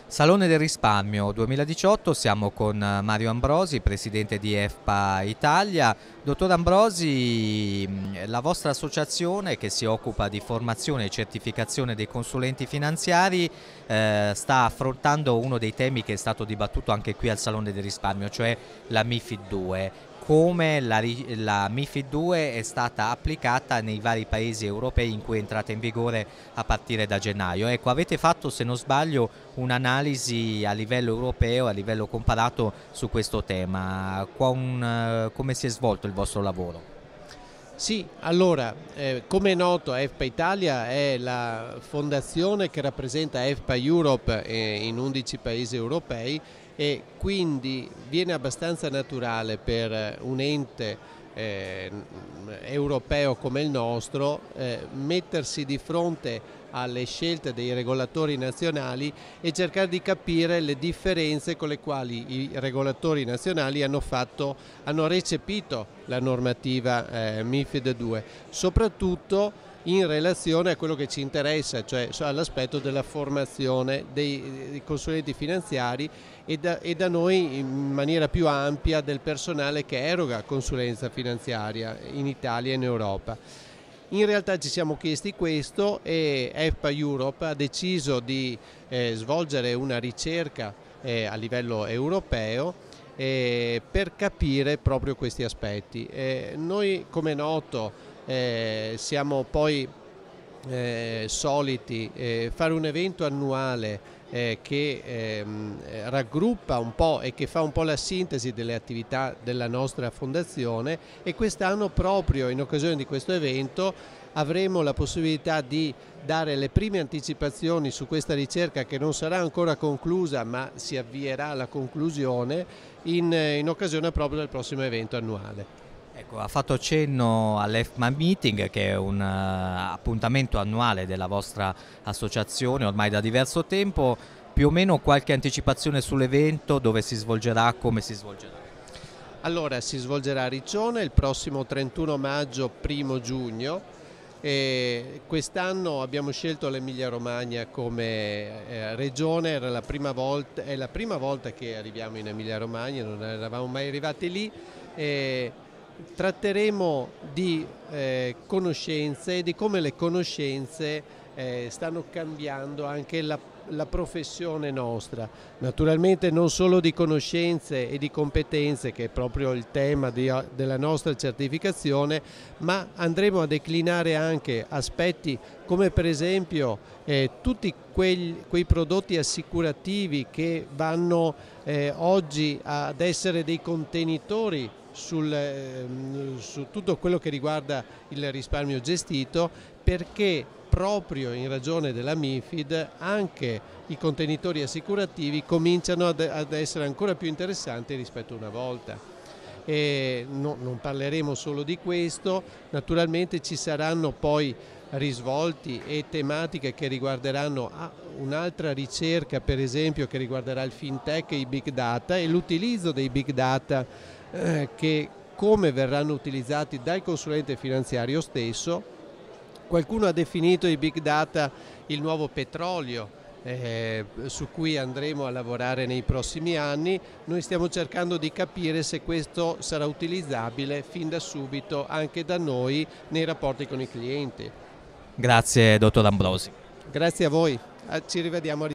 Salone del risparmio 2018, siamo con Mario Ambrosi, presidente di EFPA Italia. Dottor Ambrosi, la vostra associazione che si occupa di formazione e certificazione dei consulenti finanziari sta affrontando uno dei temi che è stato dibattuto anche qui al Salone del risparmio, cioè la MiFID 2. Come la MiFID 2 è stata applicata nei vari paesi europei in cui è entrata in vigore a partire da gennaio. Ecco, avete fatto, se non sbaglio, un'analisi a livello europeo, a livello comparato su questo tema. Come si è svolto il vostro lavoro? Sì, allora, come è noto, EFPA Italia è la fondazione che rappresenta EFPA Europe in 11 paesi europei e quindi viene abbastanza naturale per un ente europeo come il nostro mettersi di fronte alle scelte dei regolatori nazionali e cercare di capire le differenze con le quali i regolatori nazionali hanno recepito la normativa MiFID 2, soprattutto in relazione a quello che ci interessa, cioè all'aspetto della formazione dei consulenti finanziari e da noi in maniera più ampia del personale che eroga consulenza finanziaria in Italia e in Europa. In realtà ci siamo chiesti questo e EFPA Europe ha deciso di svolgere una ricerca a livello europeo per capire proprio questi aspetti. Noi, come è noto, siamo poi soliti fare un evento annuale che raggruppa un po' e che fa un po' la sintesi delle attività della nostra fondazione, e quest'anno, proprio in occasione di questo evento, avremo la possibilità di dare le prime anticipazioni su questa ricerca, che non sarà ancora conclusa ma si avvierà alla conclusione in occasione proprio del prossimo evento annuale. Ecco, ha fatto cenno all'EFMA Meeting, che è un appuntamento annuale della vostra associazione ormai da diverso tempo. Più o meno qualche anticipazione sull'evento, dove si svolgerà, come si svolgerà? Allora, si svolgerà a Riccione il prossimo 31 maggio, 1 giugno. Quest'anno abbiamo scelto l'Emilia Romagna come regione, è la prima volta che arriviamo in Emilia Romagna, non eravamo mai arrivati lì. Tratteremo di conoscenze e di come le conoscenze stanno cambiando anche la professione nostra, naturalmente non solo di conoscenze e di competenze, che è proprio il tema della nostra certificazione, ma andremo a declinare anche aspetti come per esempio tutti quei prodotti assicurativi che vanno oggi ad essere dei contenitori su tutto quello che riguarda il risparmio gestito, perché proprio in ragione della MiFID anche i contenitori assicurativi cominciano ad essere ancora più interessanti rispetto a una volta. Non parleremo solo di questo, naturalmente ci saranno poi risvolti e tematiche che riguarderanno un'altra ricerca, per esempio, che riguarderà il fintech e i big data e l'utilizzo dei big data, che come verranno utilizzati dal consulente finanziario stesso. Qualcuno ha definito i big data il nuovo petrolio, su cui andremo a lavorare nei prossimi anni. Noi stiamo cercando di capire se questo sarà utilizzabile fin da subito anche da noi nei rapporti con i clienti. Grazie, dottor Ambrosi. Grazie a voi, ci rivediamo a